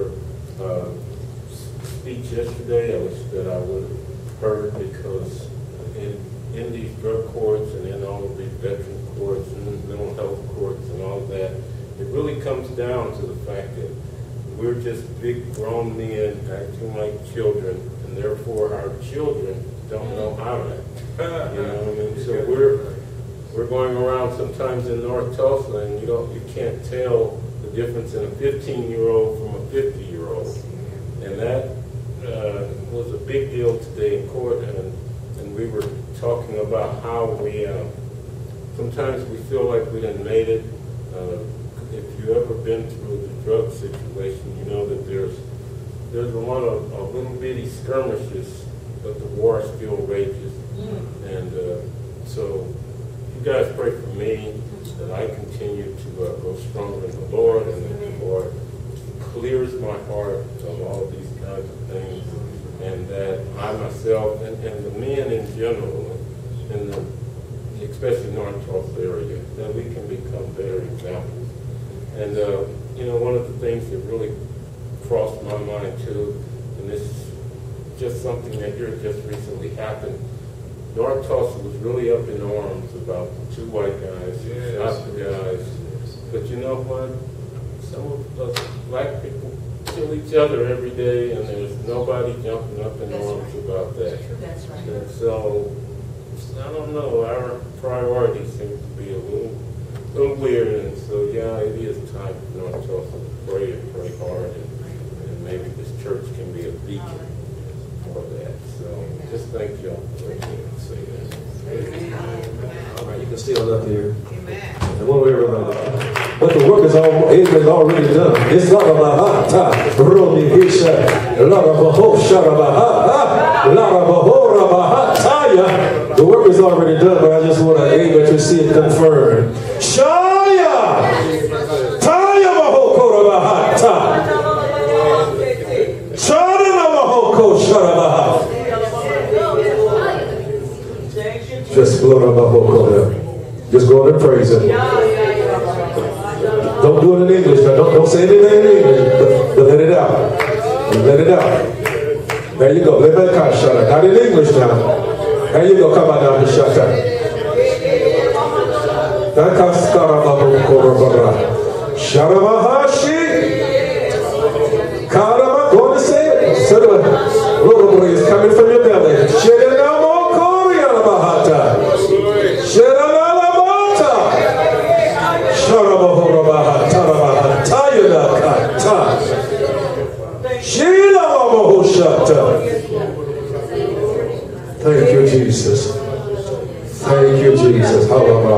speech yesterday, I wish that I would have heard, because in these drug courts and in all of these veteran courts and mental health courts and all of that, it really comes down to the fact that we're just big grown men acting like children, and therefore our children don't know how to act. You know what I mean? So we're going around sometimes in North Tulsa, and you can't tell the difference in a 15-year-old from a 50-year-old. And that was a big deal today in court, and we were talking about how we sometimes we feel like we done made it. If you've ever been through the drug situation, you know that there's a lot of little bitty skirmishes, but the war still rages. And so you guys pray for me that I continue to go stronger in the Lord, and that the Lord clears my heart of all of these kinds of things, and that I myself and the men in general, especially North Tulsa area, that we can become better examples. And one of the things that really crossed my mind too, and this is just something that here just recently happened. North Tulsa was really up in arms about the two white guys who shot the guys. But you know what? Some of us black people kill each other every day, and there's nobody jumping up in arms about that. That's right. And so, I don't know, our priorities seem to be a little weird, and so yeah, it is time for North Tulsa to pray and pray hard, and maybe this church can be a beacon for that. So just thank y'all for letting me say that. All right, you can still up here. Amen. And one way or another. But the work is already done. It's not about time. Romi Hisha, Larabaho Sharabaha, Larabahora Bahataya. The work is already done, but I just want to aim to see it confirmed. Shaya! Taya Mahoko Rabahata. Shara Mahoko Sharabaha. Just Just go on and praise Him. Don't do it in English. Now. Don't say anything in English, but let it out. Let it out. There you go. Let that kind of shut up. Not in English now. There you go. Come on down and shut up. Sharamahashi. Karama. Go on and say it. Little boy is coming from your belly. Thank you, Jesus. Thank you, Jesus.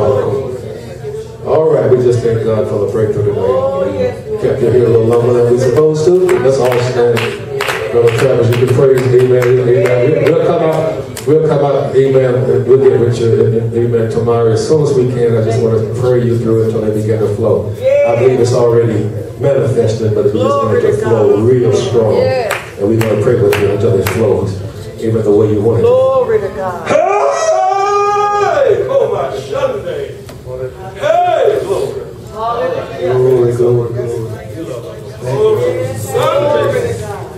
All right, we just thank God for the breakthrough today. Kept you here a little longer than we're supposed to. That's all stand. Brother Travis, you can praise, amen, amen. We'll come out, amen, and we'll get with you, amen, tomorrow. As soon as we can, I just want to pray you through it until they begin to flow. I believe it's already manifested, but it's just going to flow real strong. And we're going to pray with you until it flows, even the way you want it. Glory to God. Hey! Oh, my Sunday. Hey! Glory. Glory, glory, glory. Sunday.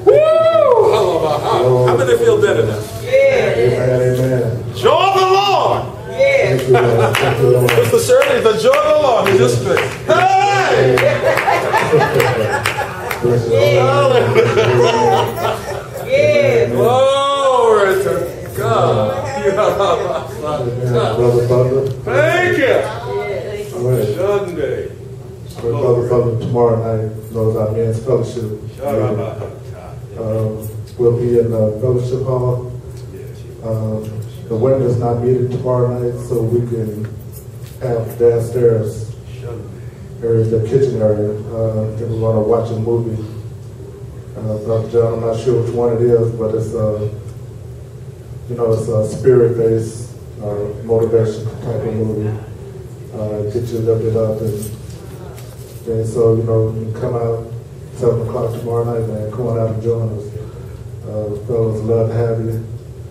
How many feel better now? Amen, amen. Joy of the Lord. Thank you, Lord. Thank you, Lord. Mr. Shirley, the joy of the Lord is your strength. Hey! Glory to God. Brother Butler. Thank you. All right. Sunday. Brother Butler, tomorrow night, knows our men's fellowship. We'll be in the fellowship hall. The women is not meeting tomorrow night, so we can have downstairs area, the kitchen area. Then we're going to watch a movie. Brother John, I'm not sure which one it is, but it's it's a spirit-based motivation type of movie. Get you lifted up, and so you can come out 7 o'clock tomorrow night, man. Come on out and join us. Fellas, love to have you.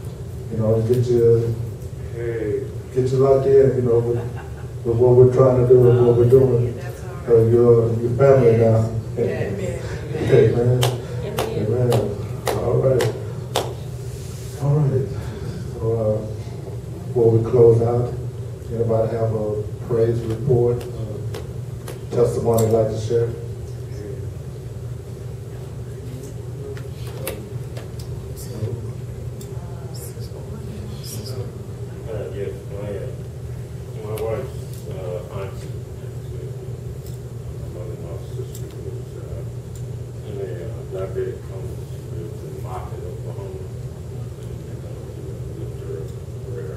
Get you locked in, with what we're trying to do and what we're doing. Your family now. Amen. Amen. Amen. All right. All right. So before we close out, anybody have a praise report, testimony you'd like to share? Yes, my wife's auntie, mother-in-law sister, was in a diabetic coma. She lives in Moffett, Oklahoma. Lift her up prayer.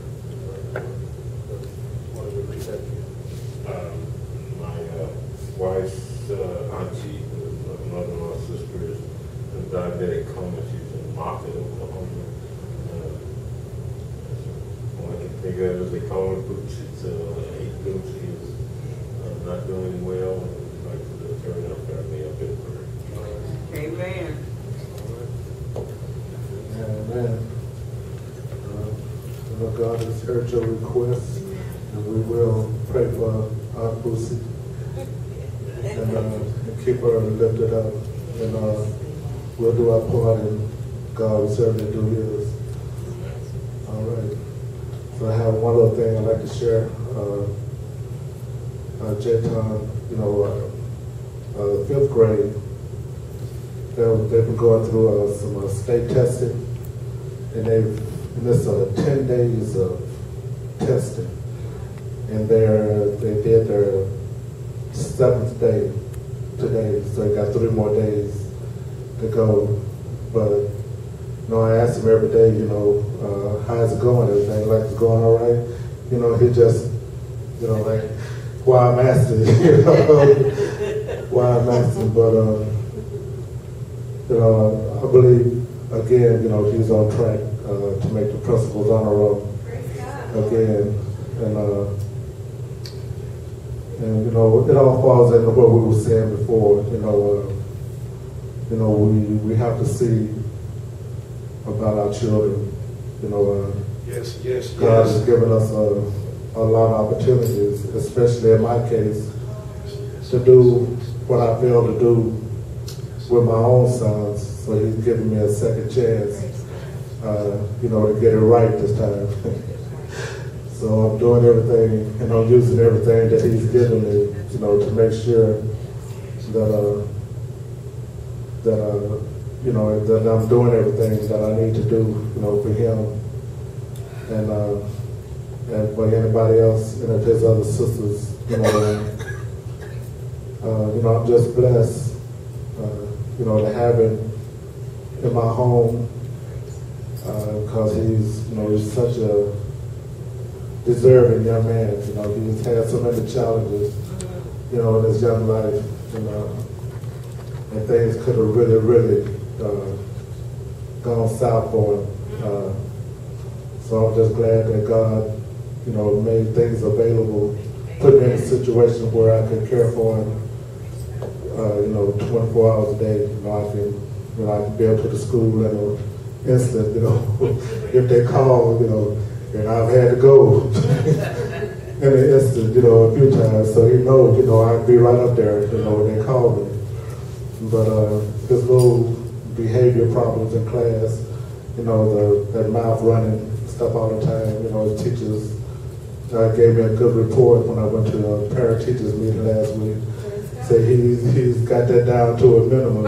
What did we reset you? My wife's auntie, mother-in-law sister, is in a diabetic coma. She's in Moffett, Oklahoma. All I can think of is they call her Boots. It's 8 Boots. She's not doing well. And we'd like to turn our family up in prayer. Amen. Amen. Lord God has heard your request, and we will pray for Aunt Boosie and keep her lifted up. And we'll do our part, and God will certainly do his. All right. So I have one little thing I'd like to share. J-Town, 5th grade, they've been going through some state testing, and they've missed 10 days of testing. And they did their 7th day today, so they got 3 more days to go. But I ask him every day, how's it going? Everything like it's going all right? He just, like, why I'm asking, why I'm asking. But, I believe, again, he's on track to make the principals honor roll again. And it all falls into what we were saying before. We have to see about our children. Yes. God has given us a lot of opportunities, especially in my case, to do what I failed to do with my own sons. So he's given me a second chance, to get it right this time. So I'm doing everything, and I'm using everything that he's given me, to make sure that I'm doing everything that I need to do, for him and for anybody else, and if there's other sisters, I'm just blessed, to have him in my home, because he's such a deserving young man. He's had so many challenges, in his young life, and things could have really gone south for him. So I'm just glad that God, made things available, put me in a situation where I could care for him, 24 hours a day. I can be able to the school in an instant, if they call, and I've had to go in an instant, a few times. So he knows, I'd be right up there, when they call me. But his little behavior problems in class, that mouth running, stuff all the time, his teachers gave me a good report when I went to a parent-teachers meeting last week. Say he's got that down to a minimum.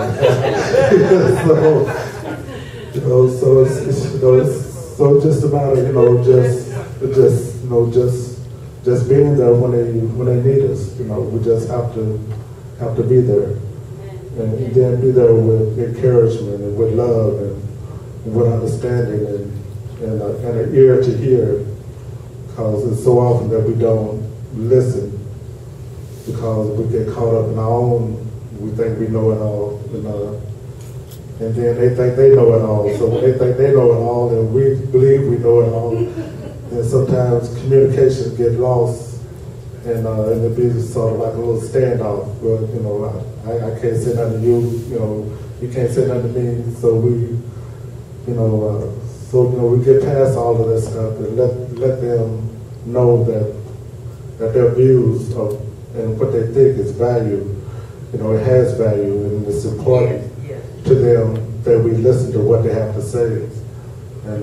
So it's just about it, just being there when they need us. We just have to be there, and then be there with encouragement and with love and with understanding and an ear to hear, because it's so often that we don't listen, because we get caught up in our own, we think we know it all, and then they think they know it all. So they think they know it all, and we believe we know it all. And sometimes communication get lost, and it be sort of like a little standoff. But I can't say nothing to you, you can't say nothing to me. So we get past all of that stuff and let them know that their views and what they think is value. It has value, and it's important to them that we listen to what they have to say. And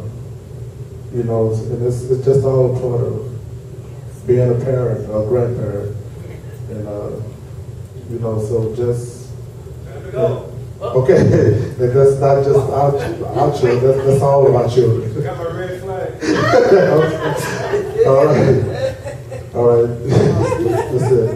and it's just all a part of being a parent or a grandparent. And so just okay, that's not just our children, that's all of our children. Got my red flag. All right. That's it.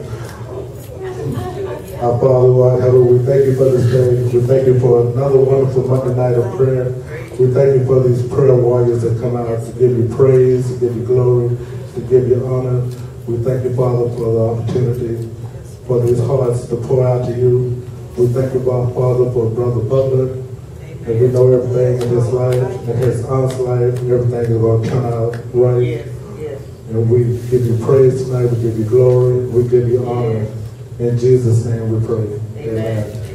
Our Father who art in heaven, we thank you for this day. We thank you for another wonderful Monday night of prayer. We thank you for these prayer warriors that come out to give you praise, to give you glory, to give you honor. We thank you, Father, for the opportunity for these hearts to pour out to you. We thank you, Father, for Brother Butler. And we know everything in his life, in his aunt's life, everything is going to turn out right. Yes, yes. And we give you praise tonight, we give you glory, we give you honor. In Jesus' name we pray. Amen. Amen.